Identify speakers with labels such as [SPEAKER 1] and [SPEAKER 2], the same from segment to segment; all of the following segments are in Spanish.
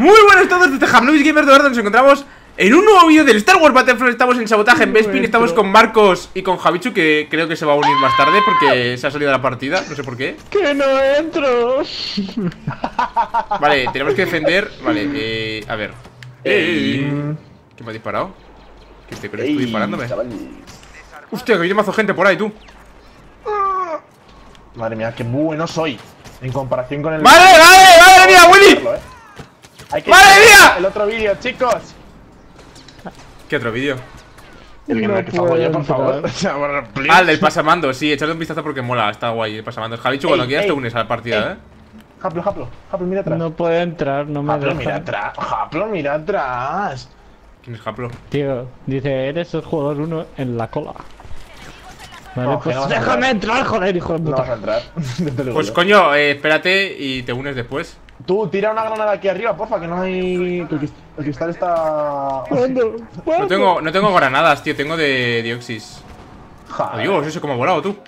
[SPEAKER 1] Muy buenas a todos desde Hamnubis Gamer, de verdad nos encontramos en un nuevo vídeo del Star Wars Battlefront. Estamos en sabotaje en Bespin, estamos con Marcos y con Javichu, que creo que se va a unir más tarde porque se ha salido de la partida, no sé por qué.
[SPEAKER 2] ¡Que no entro!
[SPEAKER 1] Vale, tenemos que defender, vale, a ver. ¿Quién me ha disparado? ¿Qué te crees tú disparándome? Hostia, que viene mazo gente por ahí, tú.
[SPEAKER 2] Madre mía, qué bueno soy en comparación con el...
[SPEAKER 1] ¡Madre mía, Willy! ¡Madre mía!
[SPEAKER 2] El otro vídeo, chicos.
[SPEAKER 1] ¿Qué otro vídeo?
[SPEAKER 2] El que me hago yo, por favor.
[SPEAKER 1] Ah, el del pasamando, sí, echadle un vistazo porque mola, está guay el pasamando. Javichu, cuando quieras te unes a la partida,
[SPEAKER 2] Japlo, mira atrás.
[SPEAKER 3] No puede entrar, no me deja.
[SPEAKER 2] Mira atrás, Japlo, mira atrás.
[SPEAKER 1] ¿Quién es Japlo?
[SPEAKER 3] Tío, dice, eres el jugador 1 en la cola. Vale,
[SPEAKER 2] No,
[SPEAKER 3] pues
[SPEAKER 2] no vas a
[SPEAKER 3] déjame entrar, joder, hijo de
[SPEAKER 2] No vas a
[SPEAKER 3] puta.
[SPEAKER 2] entrar.
[SPEAKER 1] Pues coño, espérate y te unes después.
[SPEAKER 2] Tú, tira una granada aquí arriba, porfa, que no hay... Que el cristal está...
[SPEAKER 3] ¿Cuándo?
[SPEAKER 1] No tengo granadas, tío, tengo de Dioxis. Adiós, eso como ha volado tú.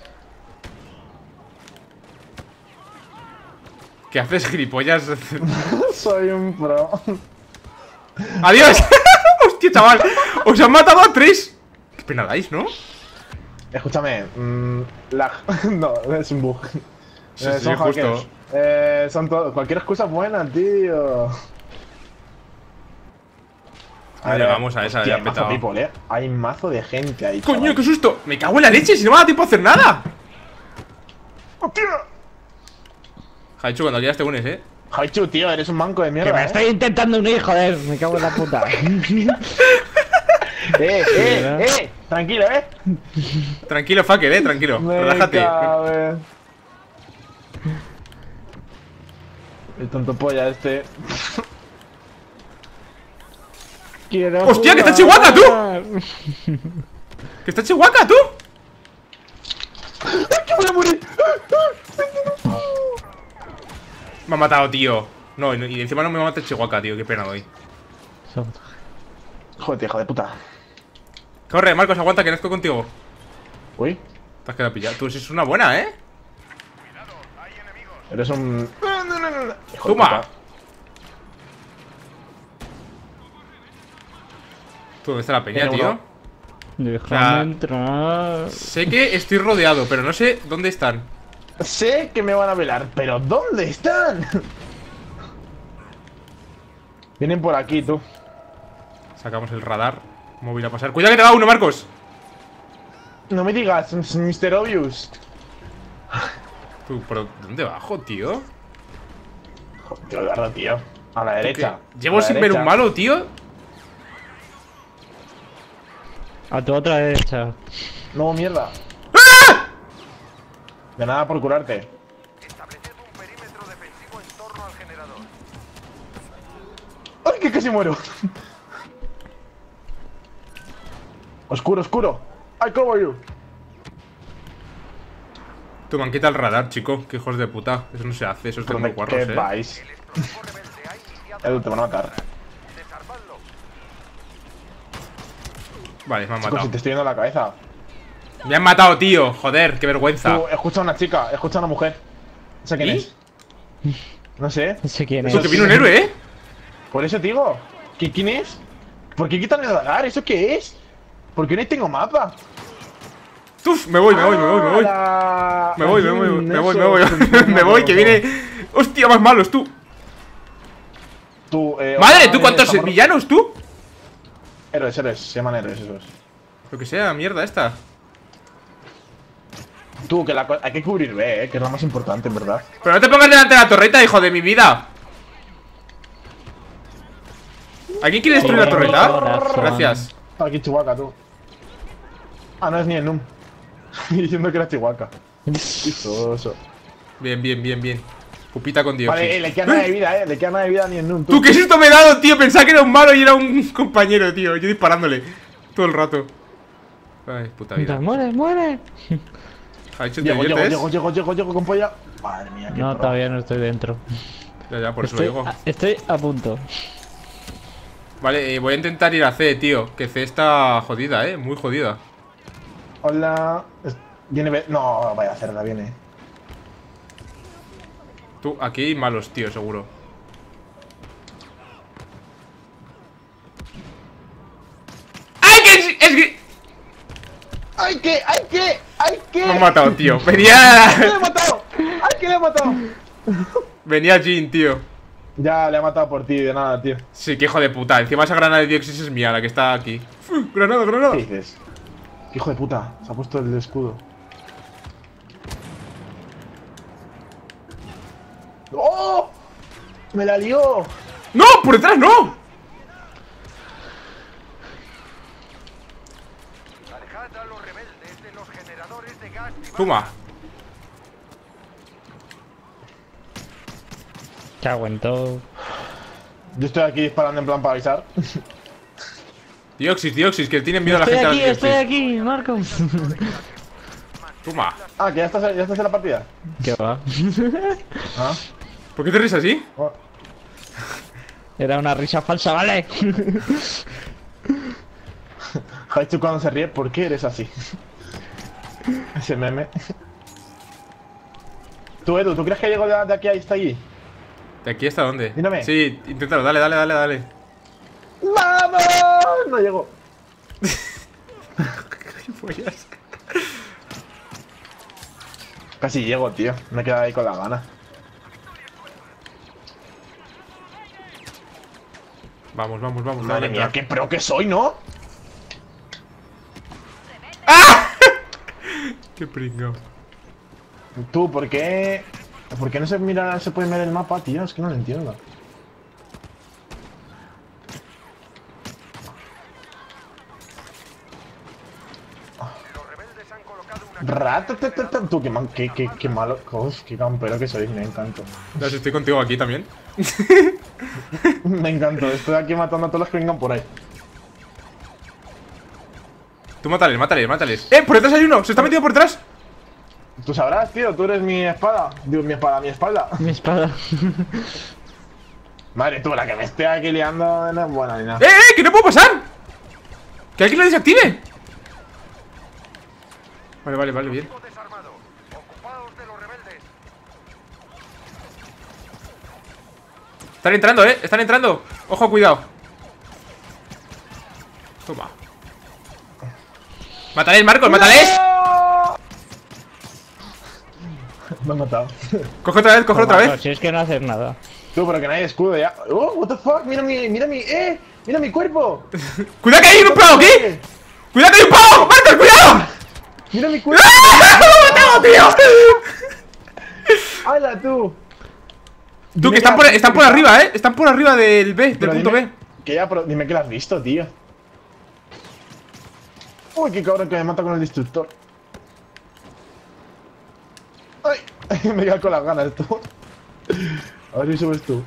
[SPEAKER 1] ¿Qué haces, gilipollas?
[SPEAKER 2] Soy un pro.
[SPEAKER 1] ¡Adiós! ¡Hostia, chaval! ¡Os han matado a 3! Qué pena dais, ¿no?
[SPEAKER 2] Escúchame, lag. No, es un bug.
[SPEAKER 1] Sí,
[SPEAKER 2] Son hackers. Son todo. Cualquier excusa es buena, tío.
[SPEAKER 1] Vale, vamos a esa,
[SPEAKER 2] Hostia,
[SPEAKER 1] ya
[SPEAKER 2] hay mazo
[SPEAKER 1] petado.
[SPEAKER 2] people, Hay mazo de gente ahí.
[SPEAKER 1] ¡Coño,
[SPEAKER 2] chaval.
[SPEAKER 1] qué susto! ¡Me cago en la leche! ¡Si no me da tiempo a hacer nada!
[SPEAKER 2] ¡Hostia!
[SPEAKER 1] Jaichu, cuando quieras te unes,
[SPEAKER 2] Haichu, tío, eres un manco de mierda.
[SPEAKER 3] Que me estoy intentando unir, joder, me cago en la puta.
[SPEAKER 2] Tranquilo,
[SPEAKER 1] Tranquilo, fucker, tranquilo. Relájate.
[SPEAKER 2] El tonto polla este.
[SPEAKER 3] Quiero
[SPEAKER 1] ¡Hostia, que está
[SPEAKER 3] jugar.
[SPEAKER 1] Chihuahua, tú! ¡Que está Chihuahua, tú!
[SPEAKER 2] ¡Que voy a morir!
[SPEAKER 1] Me ha matado, tío. No, y encima no me mata el Chihuahua, tío. Qué pena doy.
[SPEAKER 2] Joder, hijo de puta.
[SPEAKER 1] Corre, Marcos, aguanta, que nazco contigo.
[SPEAKER 2] Uy,
[SPEAKER 1] Te has quedado pillado. Tú eres una buena,
[SPEAKER 2] eres un... Hijo de
[SPEAKER 1] ¡Toma!
[SPEAKER 2] puta.
[SPEAKER 1] ¿Tú dónde está la peña,
[SPEAKER 2] Tiene
[SPEAKER 1] tío?
[SPEAKER 2] uno.
[SPEAKER 3] Déjame
[SPEAKER 1] O sea,
[SPEAKER 3] entrar.
[SPEAKER 1] Sé que estoy rodeado, pero no sé dónde están.
[SPEAKER 2] Sé que me van a velar, pero ¿dónde están? Vienen por aquí, tú.
[SPEAKER 1] Sacamos el radar. Móvil a pasar. ¡Cuidado que te va uno, Marcos!
[SPEAKER 2] No me digas, Mr. Obvious.
[SPEAKER 1] Tú, ¿pero dónde bajo, tío?
[SPEAKER 2] Joder, te lo agarro, tío. A la derecha.
[SPEAKER 1] Llevo
[SPEAKER 2] A la
[SPEAKER 1] sin ver un
[SPEAKER 2] derecha.
[SPEAKER 1] malo, tío.
[SPEAKER 3] A tu otra derecha.
[SPEAKER 2] No, mierda. De nada por curarte.
[SPEAKER 4] Estableced un perímetro defensivo en torno al generador.
[SPEAKER 2] ¡Ay, que casi muero! Oscuro, oscuro. I cover you.
[SPEAKER 1] Tú, me han quitado el radar, chico. Qué hijos de puta. Eso no se hace, eso es de muy guarros,
[SPEAKER 2] ¿Qué vais?
[SPEAKER 4] El escudo rebelde ha iniciado
[SPEAKER 2] Edu, te van a matar.
[SPEAKER 4] desarmadlo.
[SPEAKER 1] Vale, me han
[SPEAKER 2] Chicos, si
[SPEAKER 1] matado.
[SPEAKER 2] te estoy viendo la cabeza.
[SPEAKER 1] Me han matado, tío. Joder, qué vergüenza.
[SPEAKER 2] Tú, escucha a una chica, escucha a una mujer. No sé quién
[SPEAKER 1] ¿Y?
[SPEAKER 2] es. No sé.
[SPEAKER 3] No sé quién es.
[SPEAKER 1] Eso que viene un héroe,
[SPEAKER 2] Por eso te digo. ¿Quién es? ¿Por qué quitan el radar? ¿Eso qué es? ¿Por qué no tengo mapa?
[SPEAKER 1] Uf, me voy. Me voy, me voy, que viene. Hostia, más malos, tú.
[SPEAKER 2] Tú,
[SPEAKER 1] Madre, ¿tú cuántos villanos, tú?
[SPEAKER 2] Héroes, se llaman héroes esos.
[SPEAKER 1] Lo que sea, mierda esta.
[SPEAKER 2] Tú, que hay que cubrir B, que es la más importante, en verdad.
[SPEAKER 1] Pero no te pongas delante de la torreta, hijo de mi vida. ¿Alguien quiere destruir la torreta? Gracias.
[SPEAKER 2] Está aquí Chihuahua, tú. Ah, no es ni el Num. Diciendo que era Chihuahua. Vistoso.
[SPEAKER 1] Bien. Pupita con Dios.
[SPEAKER 2] Vale, le queda nada de vida, le queda nada de vida ni el Num.
[SPEAKER 1] ¿Tú qué susto me he dado, tío? Pensaba que era un malo y era un compañero, tío. Yo disparándole todo el rato. Ay, puta vida.
[SPEAKER 3] Muere.
[SPEAKER 1] ¿Ha hecho te
[SPEAKER 2] Llego
[SPEAKER 1] diviertes?
[SPEAKER 2] con polla. Madre mía, qué
[SPEAKER 3] No,
[SPEAKER 2] pro.
[SPEAKER 3] todavía no estoy dentro.
[SPEAKER 1] Ya, por eso lo digo.
[SPEAKER 3] Estoy a punto.
[SPEAKER 1] Vale, voy a intentar ir a C, tío. Que C está jodida, muy jodida.
[SPEAKER 2] Hola. Viene B. No, vaya cerda, viene.
[SPEAKER 1] Tú, aquí hay malos, tío, seguro.
[SPEAKER 2] ¡Hay que!
[SPEAKER 1] Me han matado, tío.
[SPEAKER 2] ¡Le
[SPEAKER 1] Venía.
[SPEAKER 2] he matado! ¡Ay, que le he matado!
[SPEAKER 1] Venía Jin, tío.
[SPEAKER 2] Ya, le he matado por ti, de nada, tío.
[SPEAKER 1] Sí, que hijo de puta. Encima esa granada de Dioxis es mía, la que está aquí. Granada, granada.
[SPEAKER 2] ¿Qué dices? ¿Qué hijo de puta? Se ha puesto el escudo. ¡Oh! ¡Me la lió!
[SPEAKER 1] ¡No! ¡Por detrás no!
[SPEAKER 4] Alejad a los rebeldes de los generadores de gas y
[SPEAKER 1] Toma.
[SPEAKER 3] Cago en todo.
[SPEAKER 2] Yo estoy aquí disparando en plan para avisar.
[SPEAKER 1] Dioxis, que tienen miedo a la gente a los Dioxis.
[SPEAKER 3] Estoy aquí, Marcos.
[SPEAKER 1] Toma.
[SPEAKER 2] Ah, que ya estás en la partida.
[SPEAKER 3] ¿Qué va?
[SPEAKER 2] Ah.
[SPEAKER 1] ¿Por qué te ríes así?
[SPEAKER 2] Oh.
[SPEAKER 3] Era una risa falsa, ¿vale?
[SPEAKER 2] Haichu cuando se ríe, ¿por qué eres así? Ese meme. Tú, Edu, ¿tú crees que llego de aquí hasta allí?
[SPEAKER 1] ¿De aquí hasta dónde?
[SPEAKER 2] Mírame.
[SPEAKER 1] Sí, inténtalo, dale.
[SPEAKER 2] ¡Vamos! No llego.
[SPEAKER 1] Follas.
[SPEAKER 2] Casi llego, tío. Me he quedado ahí con la gana.
[SPEAKER 1] Vamos.
[SPEAKER 2] Madre mía, qué pro que soy, ¿no?
[SPEAKER 1] Qué pringao.
[SPEAKER 2] Tú, ¿por qué? ¿Por qué no se puede mirar el mapa, tío? Es que no lo entiendo.
[SPEAKER 4] los rebeldes han colocado una
[SPEAKER 2] Ratatata. Tú, qué malo. Uf, qué campero que sois, me encantó.
[SPEAKER 1] Ya, si estoy contigo aquí también.
[SPEAKER 2] Me encantó. Estoy aquí matando a todos los que vengan por ahí.
[SPEAKER 1] Tú mátales. ¡Por detrás hay uno! ¡Se está metido por detrás!
[SPEAKER 2] Tú sabrás, tío. Tú eres mi espada. Dios, mi espalda.
[SPEAKER 3] Mi espada.
[SPEAKER 2] Madre tú, la que me esté aquí liando no es buena ni nada.
[SPEAKER 1] ¡Que no puedo pasar! ¡Que alguien lo desactive! Vale, bien.
[SPEAKER 4] objetivo desarmado. Ocupaos de los rebeldes.
[SPEAKER 1] Están entrando. Ojo, cuidado. Toma. Mátales, Marcos, mátales.
[SPEAKER 2] Me han matado.
[SPEAKER 1] Coge otra vez.
[SPEAKER 3] Si es que no haces nada.
[SPEAKER 2] Tú, pero que no hay escudo ya. Oh, what the fuck, mira mi cuerpo.
[SPEAKER 1] ¡Cuidado que hay un pavo aquí! ¡Cuidado que hay un pavo! ¡Marcos, cuidado!
[SPEAKER 2] Mira mi cuerpo.
[SPEAKER 1] ¡No, tío!
[SPEAKER 2] ¡Hala, tú!
[SPEAKER 1] Tú, que están por arriba, Están por arriba del B, del
[SPEAKER 2] Pero
[SPEAKER 1] punto
[SPEAKER 2] dime,
[SPEAKER 1] B.
[SPEAKER 2] Que ya, pero dime que lo has visto, tío. Uy, qué cabrón que me mata con el destructor. Ay, me quedo con las ganas tú. A ver si subes tú.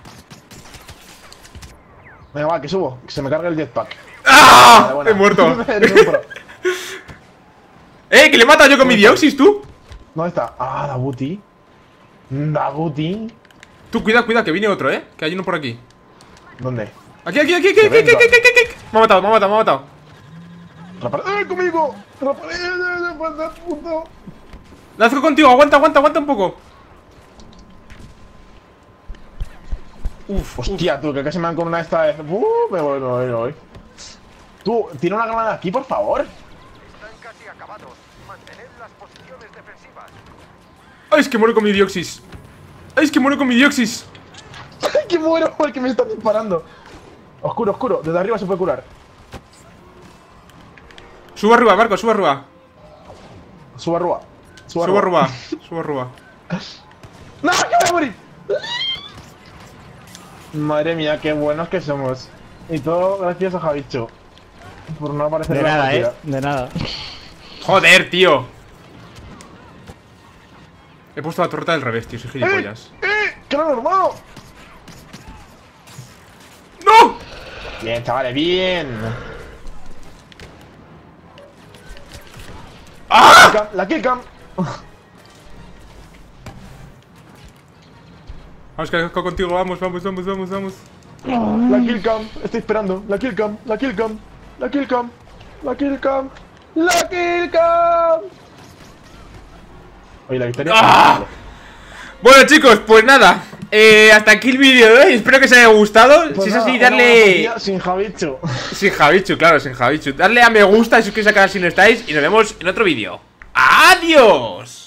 [SPEAKER 2] Venga, va, que subo. Que se me carga el jetpack.
[SPEAKER 1] ¡Ah!
[SPEAKER 2] Vale, buena.
[SPEAKER 1] He muerto.
[SPEAKER 2] Eres un pro.
[SPEAKER 1] Que le he matado yo con mi Dioxis, tú.
[SPEAKER 2] ¿Dónde está? Ah, Daguti. Daguti.
[SPEAKER 1] Tú, cuidado, que viene otro, Que hay uno por aquí.
[SPEAKER 2] ¿Dónde?
[SPEAKER 1] Aquí. Me ha matado.
[SPEAKER 2] ¡Conmigo! ¡Rapared! ¡Puto!
[SPEAKER 1] Lanzo contigo, aguanta un poco.
[SPEAKER 2] Hostia, tú, que casi me han con una esta vez. Me voy. Tú, tira una granada aquí, por favor.
[SPEAKER 4] Están casi acabados. Mantened las posiciones defensivas.
[SPEAKER 1] ¡Ay, es que muero con mi Dioxis! ¡Ay,
[SPEAKER 2] ¡Que muero! El que me está disparando. Oscuro. Desde arriba se puede curar.
[SPEAKER 1] Subo arriba, Marco, subo arriba.
[SPEAKER 2] Suba Rúa.
[SPEAKER 1] Subo arriba.
[SPEAKER 2] ¡No, que voy a morir! Madre mía, qué buenos que somos. Y todo gracias a Javicho. Por no aparecer
[SPEAKER 3] De
[SPEAKER 2] en la
[SPEAKER 3] nada,
[SPEAKER 2] partida.
[SPEAKER 3] de nada.
[SPEAKER 1] Joder, tío. He puesto la torreta del revés, tío, soy gilipollas.
[SPEAKER 2] ¡Que no, hermano!
[SPEAKER 1] ¡No!
[SPEAKER 2] Bien, chavales, bien.
[SPEAKER 1] ¡Ah!
[SPEAKER 2] La killcam.
[SPEAKER 1] Vamos, que contigo, vamos.
[SPEAKER 2] La killcam. Estoy esperando. La killcam. Oye, la victoria.
[SPEAKER 1] ¡Ah! Bueno, chicos, pues nada. hasta aquí el vídeo de hoy. Espero que os haya gustado.
[SPEAKER 2] Pues
[SPEAKER 1] Si es
[SPEAKER 2] nada,
[SPEAKER 1] así,
[SPEAKER 2] una
[SPEAKER 1] darle...
[SPEAKER 2] buena sin Javichu.
[SPEAKER 1] Sin Javichu, claro, sin Javichu. Darle a me gusta y suscribiros al canal si no estáis. Y nos vemos en otro vídeo. ¡Adiós!